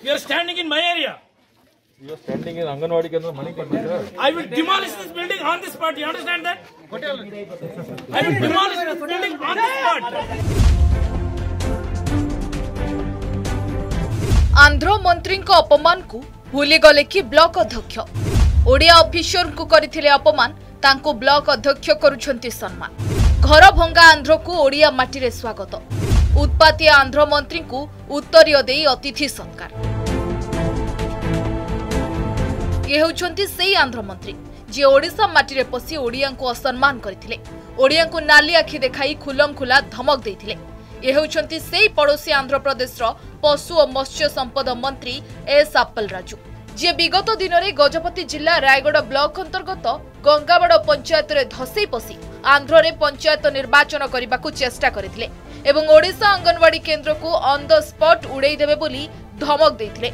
You are standing in my area. You are standing in Anganwadi Kendra Manikandan, sir. I will demolish this building on the spot. You understand that? I will demolish this building on the spot. Andhra मंत्री अपमान को भूली गले कि block अध्यक्ष Odia officer को करथिले अपमान तांको ब्लॉक अध्यक्ष करुछंती सम्मान घर भंगा आंध्र को ओडिया माटी रे स्वागत उत्पाती आंध्र मंत्री को उत्तरीय देई अतिथि सत्कार ये होउछंती सेही आंध्र मंत्री जे ओडिशा माटी रे पसी ओडिया को असम्मान करथिले ओडिया को नाली आखि देखाई खुलम खुला धमक देथिले ये होउछंती सेही पड़ोसी आंध्र प्रदेश रो पशु और मत्स्य संपद मंत्री एस अप्पल राजू जे विगत दिन में गजपति जिला रायगढ़ ब्लॉक अंतर्गत गंगाबड़ पंचायत रे धसई पसी आंध्र रे पंचायत निर्वाचन करने को चेष्टा करथिले एवं ओडिशा अंगनवाड़ी केंद्र को ऑन द स्पॉट उड़ाई देबे बोली धमक देथिले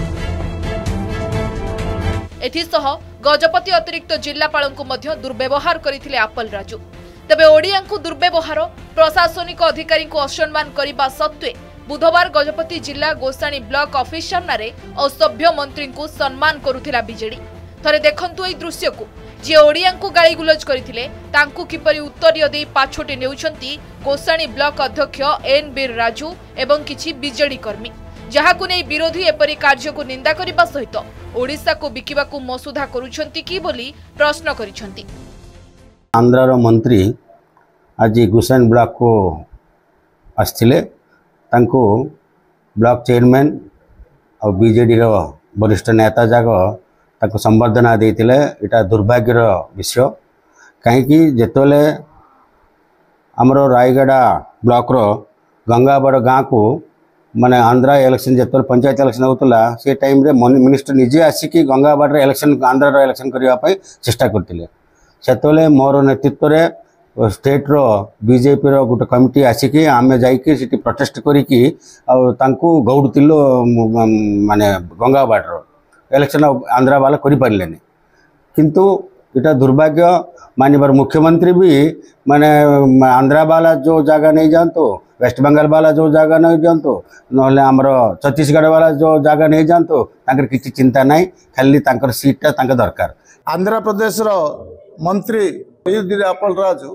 एथिसह गजपति अतिरिक्त जिलापाल को मध्य दुर्व्यवहार करथिले अप्पल राजू तबे ओडिया को दुर्व्यवहार प्रशासनिक अधिकारी को असम्मान करने सत्वे बुधवार गजपति जिला गोसाणी ब्लॉक ऑफिस सामने असभ्य मंत्री को सम्मान करुथिला बीजेडी थरे देखंतु एई दृश्य को जे ओडिया को गाली गुलज करथिले तांकु किपरि उत्तरीय देई पाछोटी नेउछंती गोसाणी ब्लॉक अध्यक्ष एन बीर राजू एवं किछि बीजेडी कर्मी जहाकु नै विरोधी एपरि कार्य को निंदा करिबा सहित ओडिशा को बिकिबा को मसुधा करुछंती की बोली प्रश्न करिछंती। आंध्र मंत्री आज गोसाणी ब्लॉक को आस्थिले तांको ब्लॉक चेयरमैन और बीजेडी रो वरिष्ठ नेता जाक ताको संबर्धना देइतिले एटा दुर्भाग्यर विषय कहीं जेतले हमरो रायगढ़ ब्लॉक रो गंगाबड़ गाँव को माने आंध्र इलेक्शन जेतले पंचायत इलेक्शन होतला से टाइम रे मिनिस्टर निजे आसिकी गंगाबड़ इलेक्शन आंध्र रो इलेक्शन करबा पई चेष्टा करतिले सेतले मोर नेतृत्व रे स्टेट रो बीजेपी रो गोटे कमिटी आसिकी आमे जाइकी सिटी प्रोटेस्ट करिकी गौड़तिलो माने गंगाबाड़ रो इलेक्शन आंध्रा वाला करि पारलेनी किंतु इटा दुर्भाग्य माननीय मुख्यमंत्री भी माने आंध्रा वाला जो जगह नहीं जानतो वेस्ट बंगाल वाला जो जगह नहीं जानतो नहले हमर छत्तीसगढ़ वाला जो जगह नहीं जानतो तांकर किछि चिंता नहीं खाली तांकर सीट तांकर दरकार। आंध्र प्रदेश रो मंत्री अप्पल राजू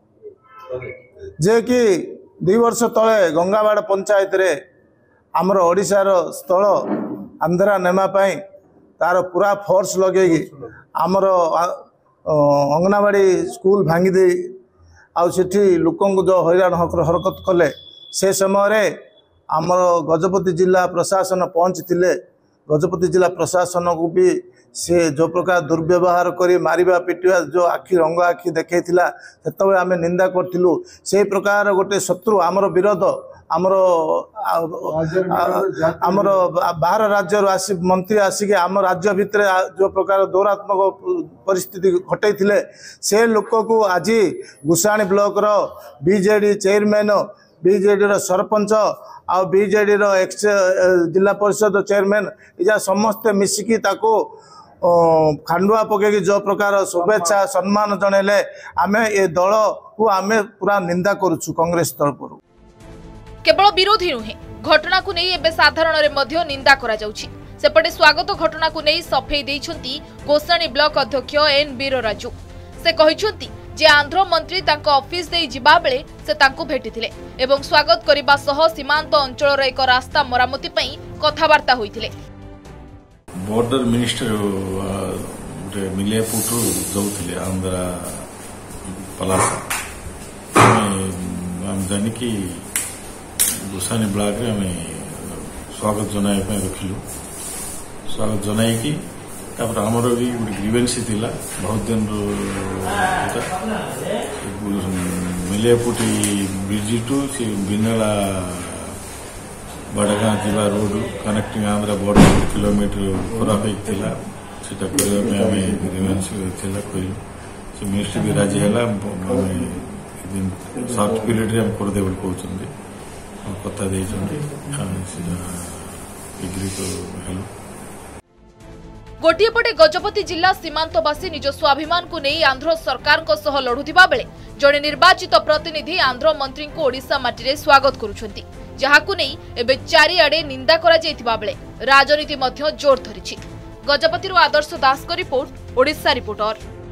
जे कि 2 वर्ष तले गंगाबाड़ पंचायत रे आमर ओडिशार स्थल आंध्रा नेमा पाई तार पूरा फोर्स लगे आमर अंगनवाड़ी स्कूल भांगी दे आठी लोक जो हैरान हरकत कले से समय आमर गजपति जिला प्रशासन पहुँची गजपति जिला प्रशासन को भी से जो प्रकार दुर्व्यवहार करी मारिबा पिटिबा जो आखि रंग आखि देखैथिला सेतबे आमे निंदा करथिलु से प्रकार गोटे शत्रु आमर विरोध आमर बाहर राज्य आसी मंत्री आसिक आम राज्य भितर जो प्रकार दौरात्मक परिस्थिति घटैथिले से लोक को आज गोसाणी ब्लॉक रो बीजेडी चेयरमैन बीजेडी रो सरपंच आ बीजेडी रो एक्स जिला परिषद चेयरमैन इजा समस्त मिसिकी ताको खांडुआ पके जो प्रकार शुभेच्छा सम्मान जनइले आमे ए दल को आमे पूरा निंदा करूछु कांग्रेस तरफ केवल विरोधी नुहे घटना को नहीं एबे साधारण रे मध्य निंदा करा जाउछि सेपटे स्वागत घटना को नहीं सफेई देइछंती गोसाणी ब्लॉक अध्यक्ष एन बीर राजू से कहिछंती जे आंध्र मंत्री तांको ऑफिस दे जिबा बेले से तांको भेटिथिले एवं स्वागत करिबा सह सीमांत अंचल रे एक रास्ता मरामती पई कथावार्ता होइथिले। बॉर्डर मिनिस्टर मिलियापुटू जाऊे आंध्रा पलासा आम जानी कि गोसाणी ब्लॉक रे आम स्वागत जनाइबा रखिलु स्वागत जनईकी आमर भी गोटे ग्रीवेन्स थिला बहुत दिन मिलियापुटी ब्रिज टू से बिनेला बड़गाँ जीवा road connecting Andhra border 1 kilometre खराब होता से ग्रीवेन्स कहलु से मिनिस्टर भी राजी है सर्ट पीरियड रे करदे कहते कथा गोटे पटे गजपति जिला सीमांतवासी निज स्वाभिमान को नहीं आंध्र सरकार को सह लड़ुथिबा बेले जड़े निर्वाचित प्रतिनिधि आंध्र मंत्री को ओडिशा माटी रे स्वागत करुछंती जहाकु नै एबे चारिआडे निंदा करा जायतिबा बेले राजनीति मध्य जोर धरिछि। गजपति आदर्श दास को रिपोर्ट, ओडिशा रिपोर्टर।